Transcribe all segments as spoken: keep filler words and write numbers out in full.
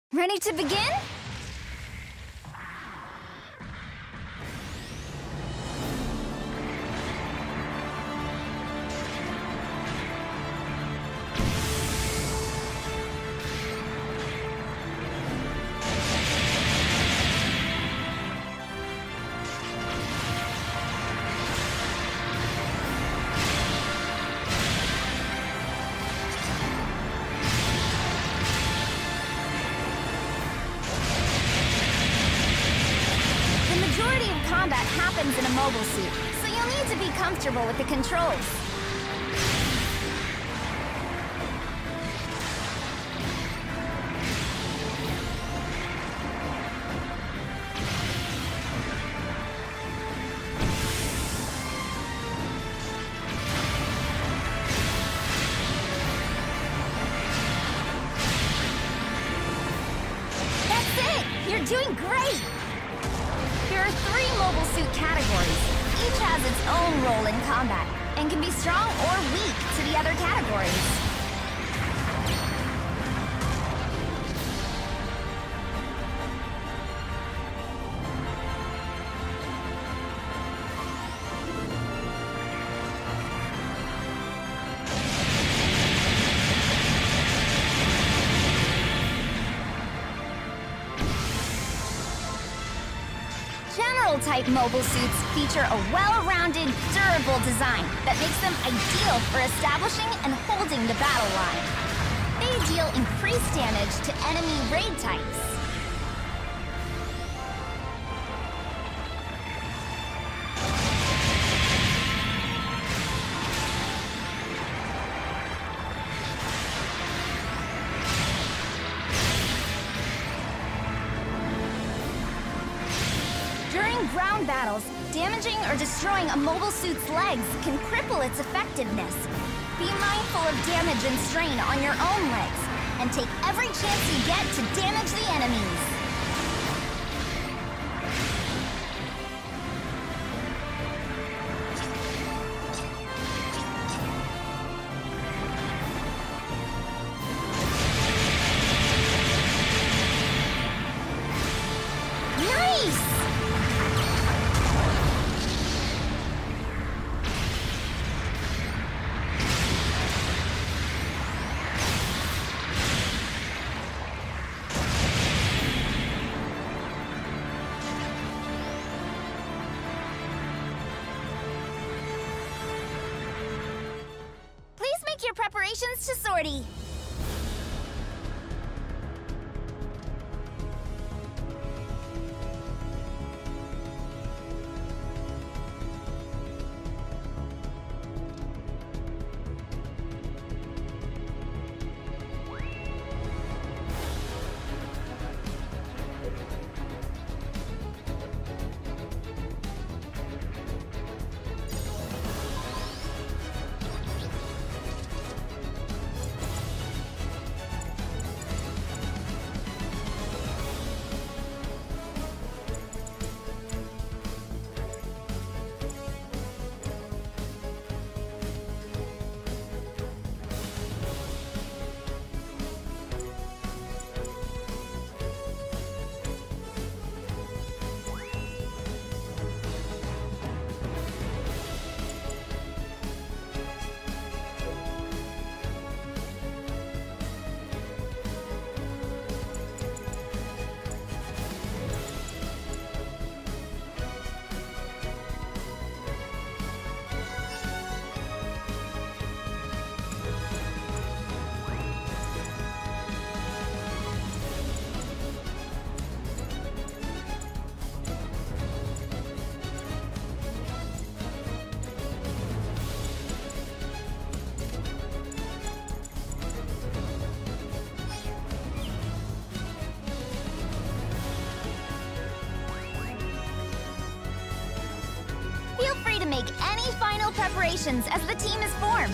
Ready to begin? Combat happens in a mobile suit, so you'll need to be comfortable with the controls. That's it! You're doing great! There are three mobile suit categories. Each has its own role in combat, and can be strong or weak to the other categories. General-type mobile suits feature a well-rounded, durable design that makes them ideal for establishing and holding the battle line. They deal increased damage to enemy raid types. During ground battles, damaging or destroying a mobile suit's legs can cripple its effectiveness. Be mindful of damage and strain on your own legs, and take every chance you get to damage the enemies. Your preparations to sortie. To make any final preparations as the team is formed.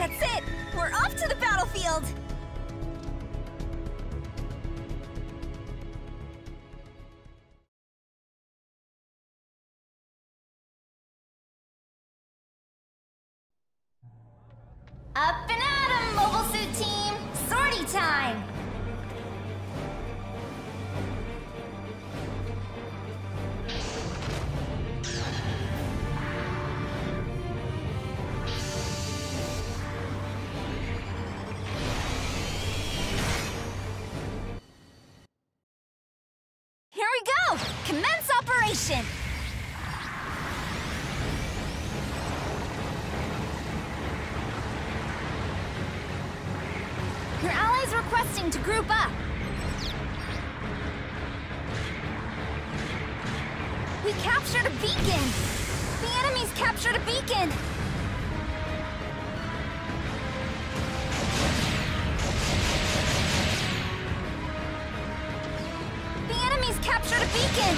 That's it! We're off to the battlefield! Up and at 'em, Mobile Suit Team! Sortie time! Here we go! Commence operation! Your allies requesting to group up. We captured a beacon! The enemies captured a beacon! The enemies captured a beacon!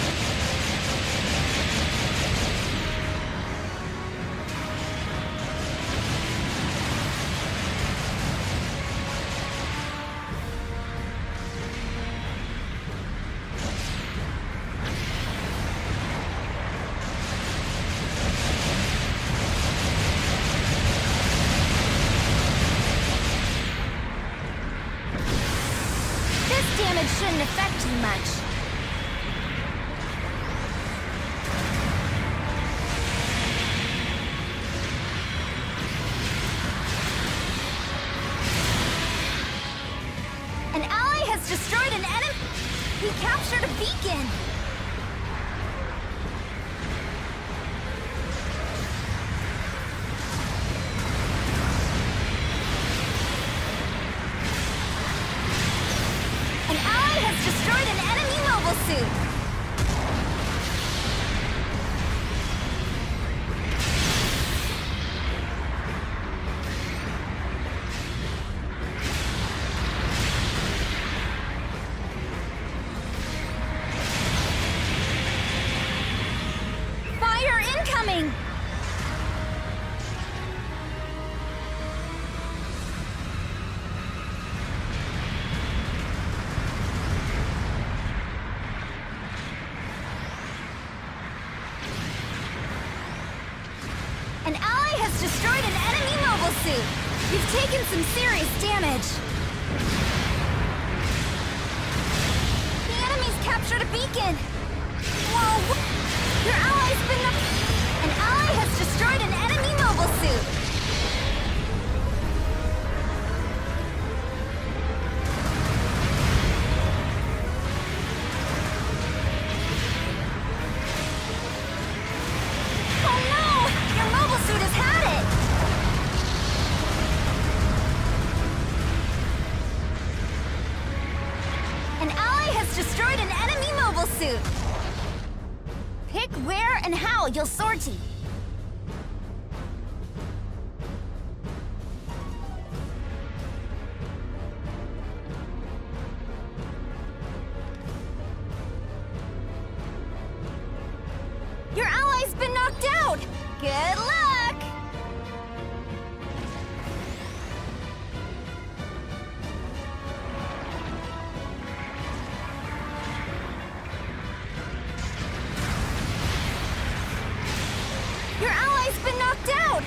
Damage shouldn't affect you much. An ally has destroyed an enemy. He captured a beacon. Destroyed an enemy mobile suit! Fire incoming! An ally has destroyed an enemy mobile suit! You've taken some serious damage! The enemy's captured a beacon! Whoa! Your ally's been the... An ally has destroyed an enemy mobile suit! Destroyed an enemy mobile suit! Pick where and how you'll sortie. Your ally's been knocked out! Good luck! Your ally's been knocked out!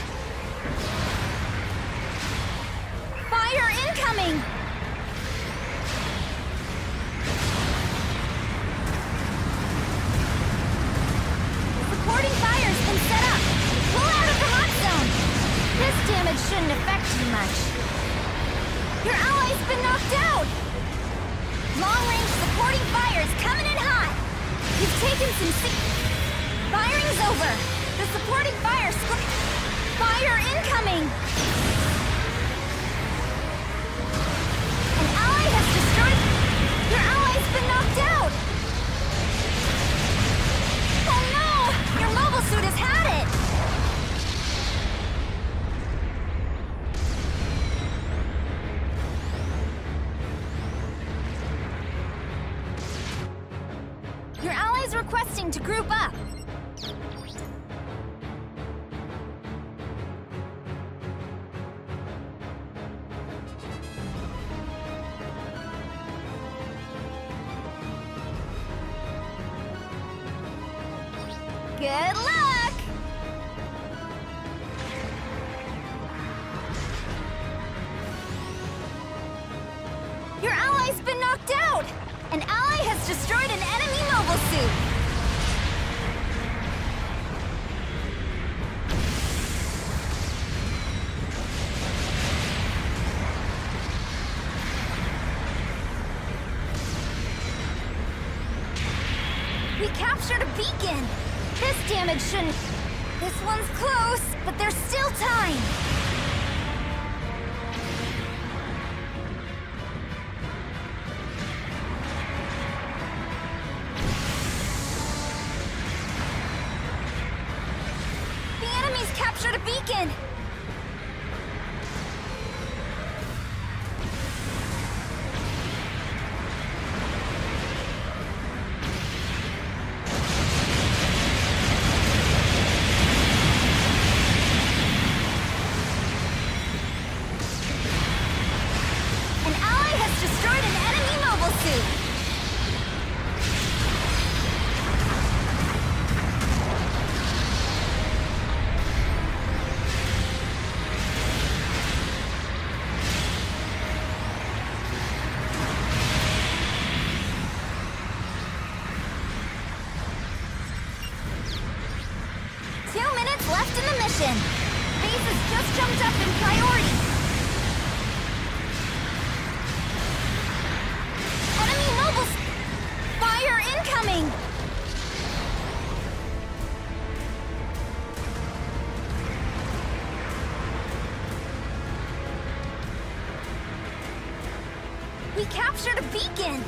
Fire incoming! Supporting fire's been set up! Pull out of the hot zone! This damage shouldn't affect you much. Your ally's been knocked out! Long-range supporting fire's coming in hot! You've taken some se- Firing's over! The supporting fire squ- Fire incoming! An ally has destroyed... Your ally's been knocked out! Oh no! Your mobile suit has had it! Your ally's requesting to group up. Good luck! Your ally's been knocked out! An ally has destroyed an enemy mobile suit! We captured a beacon! This damage shouldn't... This one's close, but there's still time! The enemy's captured a beacon! Left in the mission. Base has just jumped up in priority. Enemy mobile fire incoming. We captured a beacon.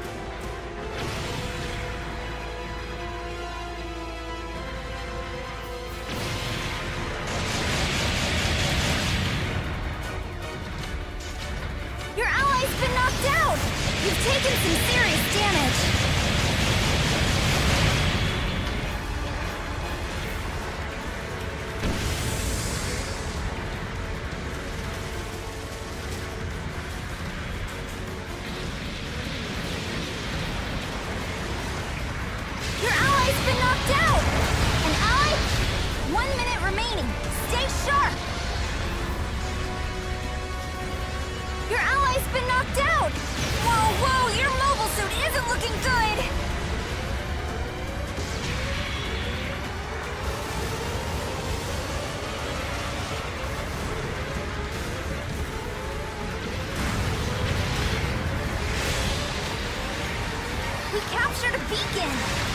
Been knocked out! You've taken some serious damage! Your ally's been knocked out! An ally? One minute remaining. Stay sharp! Your ally's been knocked out! Whoa, whoa, your mobile suit isn't looking good! We captured a beacon!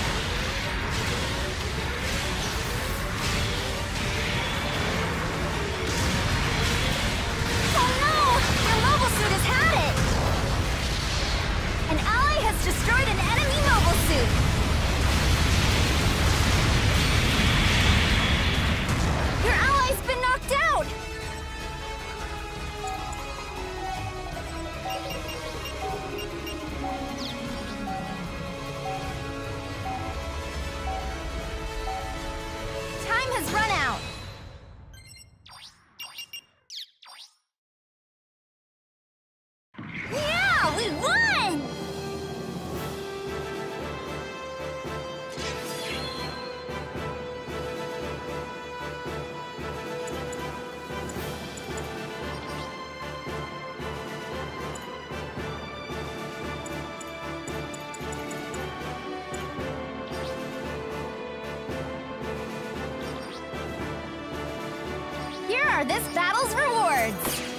Destroyed an enemy mobile suit! Your ally's been knocked out! Time has run out! Yeah, we won! Here are this battle's rewards!